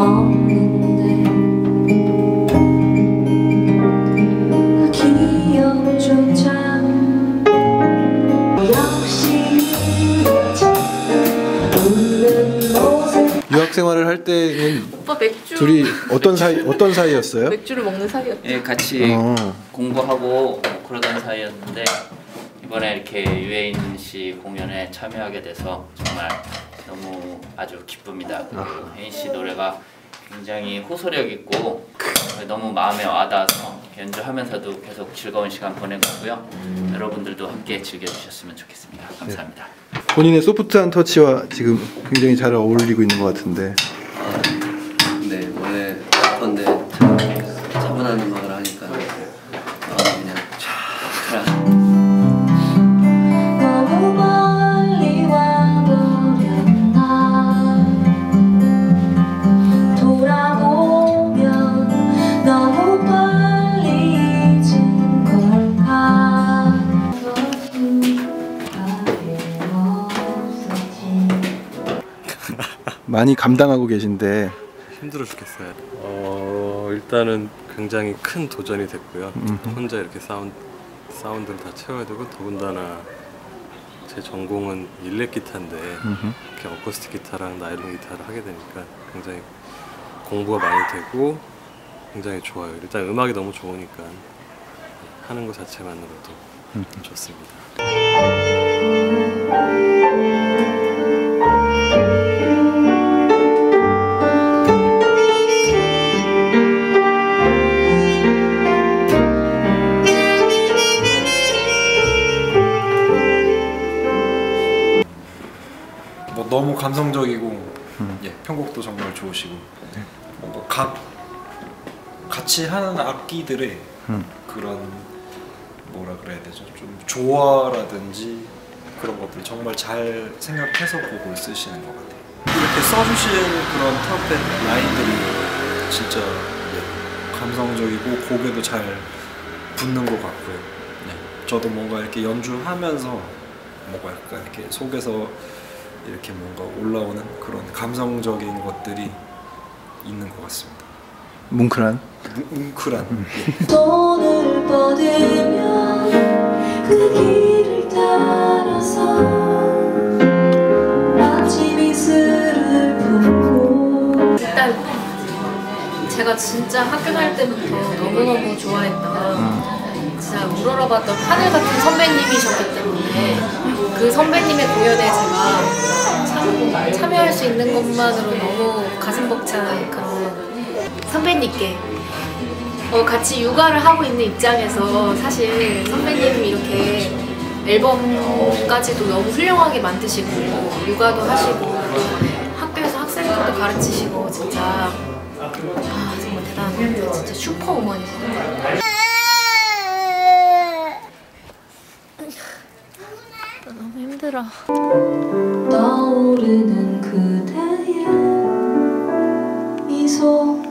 없는데 그 기억조차 역시 웃는 모습. 유학 생활을 할 때는 오빠 맥주 둘이 어떤 사이였어요? 맥주를 먹는 사이였죠. 예, 같이 공부하고 그러던 사이였는데 이번에 이렇게 유해인 씨 공연에 참여하게 돼서 정말 너무 아주 기쁩니다. 그리고 혜인 씨 노래가 굉장히 호소력 있고 너무 마음에 와닿아서 연주하면서도 계속 즐거운 시간 보내고요. 여러분들도 함께 즐겨주셨으면 좋겠습니다. 감사합니다. 네. 본인의 소프트한 터치와 지금 굉장히 잘 어울리고 있는 것 같은데. 네, 원래 래퍼인데 차분한 음악을 하니까 그냥 촤 너무 멀리 와버렸나 돌아보면 너무 빨리 잊은 걸까 많이 감당하고 계신데 힘들어 죽겠어요. 일단은 굉장히 큰 도전이 됐고요. 혼자 이렇게 사운드를 다 채워야 되고, 더군다나 제 전공은 일렉 기타인데 이렇게 어쿠스틱 기타랑 나일론 기타를 하게 되니까 굉장히 공부가 많이 되고 굉장히 좋아요. 일단 음악이 너무 좋으니까 하는 것 자체만으로도 좋습니다. 뭐 너무 감성적이고 예, 편곡도 정말 좋으시고 뭔가 같이 하는 악기들의 그런 뭐라 그래야 되죠? 좀 조화라든지 그런 것들 정말 잘 생각해서 곡을 쓰시는 것 같아요. 이렇게 써주신 그런 트럼펫 라인들이 진짜 예, 감성적이고 곡에도 잘 붙는 것 같고요. 네, 저도 뭔가 이렇게 연주하면서 뭔가 약간 이렇게 속에서 이렇게 뭔가 올라오는 그런 감성적인 것들이 있는 것 같습니다. 뭉클한? 뭉클한. 손을 뻗으면 그 길을 따라서 마치 미술을 보고. 일단 제가 진짜 학교 다닐 때부터 너무너무 좋아했던 진짜 우러러봤던 하늘 같은 선배님이셨기 때문에 그 선배님의 공연에 제가 참여할 수 있는 것만으로 너무 가슴 벅찬 그런 선배님께 같이 육아를 하고 있는 입장에서 사실 선배님이 이렇게 앨범까지도 너무 훌륭하게 만드시고 육아도 하시고 학교에서 학생들도 가르치시고 진짜 정말 대단한 것 같아요. 진짜 슈퍼우먼이거든요. 너무 힘들어. 떠오르는 그대의 미소